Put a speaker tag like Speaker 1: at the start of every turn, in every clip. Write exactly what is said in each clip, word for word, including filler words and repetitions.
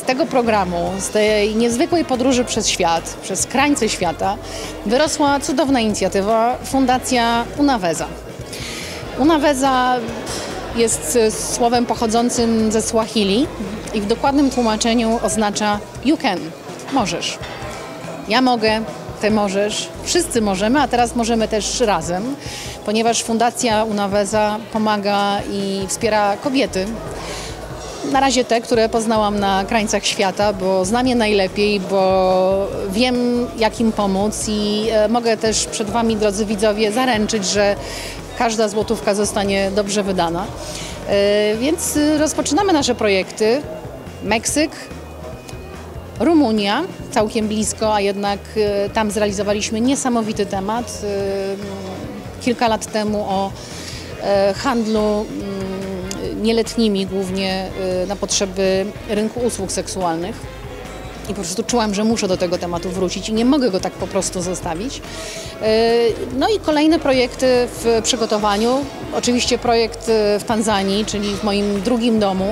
Speaker 1: tego programu, z tej niezwykłej podróży przez świat, przez krańce świata, wyrosła cudowna inicjatywa Fundacja Unaweza. Unaweza jest słowem pochodzącym ze Swahili i w dokładnym tłumaczeniu oznacza you can, możesz. Ja mogę, ty możesz, wszyscy możemy, a teraz możemy też razem, ponieważ Fundacja Unaweza pomaga i wspiera kobiety. Na razie te, które poznałam na krańcach świata, bo znam je najlepiej, bo wiem, jak im pomóc i mogę też przed wami, drodzy widzowie, zaręczyć, że każda złotówka zostanie dobrze wydana. Więc rozpoczynamy nasze projekty. Meksyk, Rumunia, całkiem blisko, a jednak tam zrealizowaliśmy niesamowity temat kilka lat temu o handlu nieletnimi, głównie na potrzeby rynku usług seksualnych. I po prostu czułam, że muszę do tego tematu wrócić i nie mogę go tak po prostu zostawić. No i kolejne projekty w przygotowaniu. Oczywiście projekt w Tanzanii, czyli w moim drugim domu.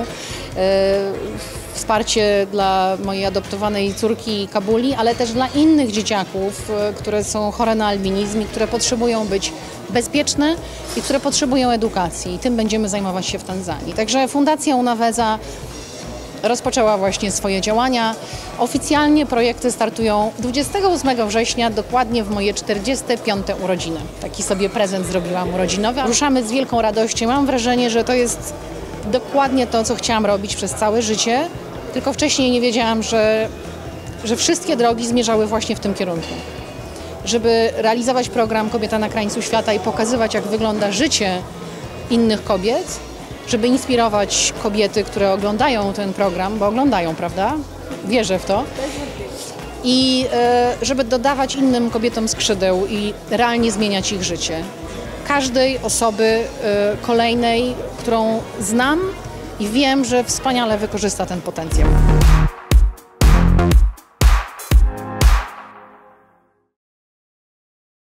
Speaker 1: Wsparcie dla mojej adoptowanej córki Kabuli, ale też dla innych dzieciaków, które są chore na albinizm i które potrzebują być bezpieczne i które potrzebują edukacji. I tym będziemy zajmować się w Tanzanii. Także Fundacja Unaweza rozpoczęła właśnie swoje działania. Oficjalnie projekty startują dwudziestego ósmego września, dokładnie w moje czterdzieste piąte urodziny. Taki sobie prezent zrobiłam urodzinowy. Ruszamy z wielką radością. Mam wrażenie, że to jest dokładnie to, co chciałam robić przez całe życie, tylko wcześniej nie wiedziałam, że, że wszystkie drogi zmierzały właśnie w tym kierunku. Żeby realizować program Kobieta na krańcu świata i pokazywać, jak wygląda życie innych kobiet, żeby inspirować kobiety, które oglądają ten program, bo oglądają, prawda? Wierzę w to. I e, żeby dodawać innym kobietom skrzydeł i realnie zmieniać ich życie. Każdej osoby e, kolejnej, którą znam i wiem, że wspaniale wykorzysta ten potencjał.